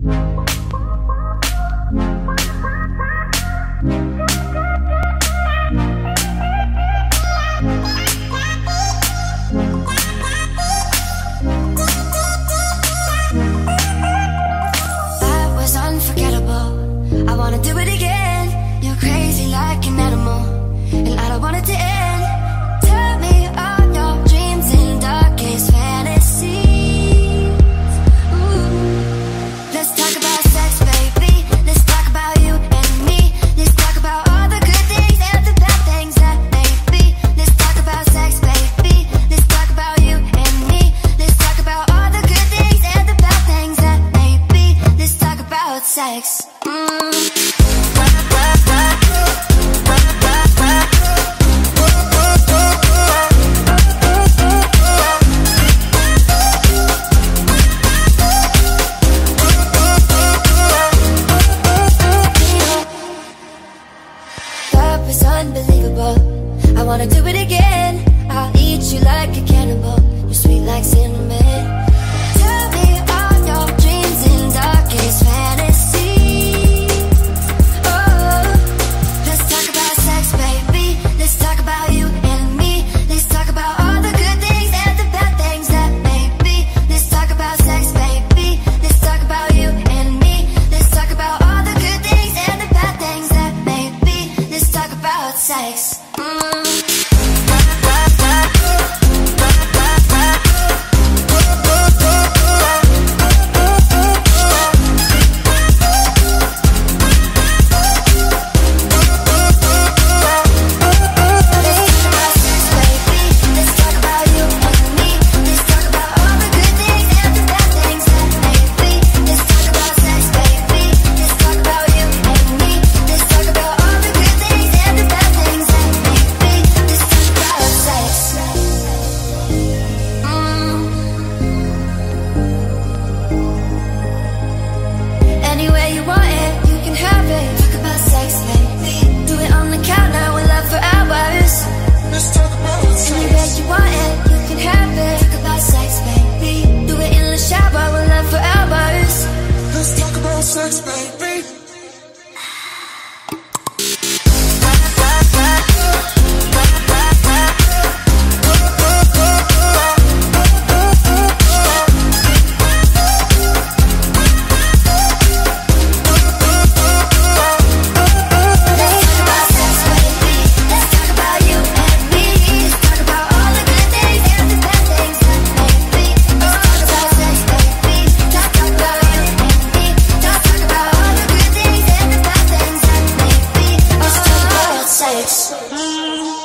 I wanna do it again. You're crazy like an animal, and I don't want it to end. Tell me all your dreams and darkest fantasies. Ooh. Let's talk about sex, baby. Let's talk about you and me. Let's talk about all the good things and the bad things that may be. Let's talk about sex, baby. Let's talk about you and me. Let's talk about all the good things and the bad things that may be. Let's talk about sex. Love is unbelievable. I wanna do it again. I'll eat you like a cannibal. You're sweet like cinnamon. Tell me all your dreams and darkest fantasies. Oh, let's talk about sex, baby. Let's talk about you and me. Let's talk about all the good things and the bad things that may be. Let's talk about sex, baby. Let's talk about you and me. Let's talk about all the good things and the bad things that may be. Let's talk about sex. Sex, baby. Sex.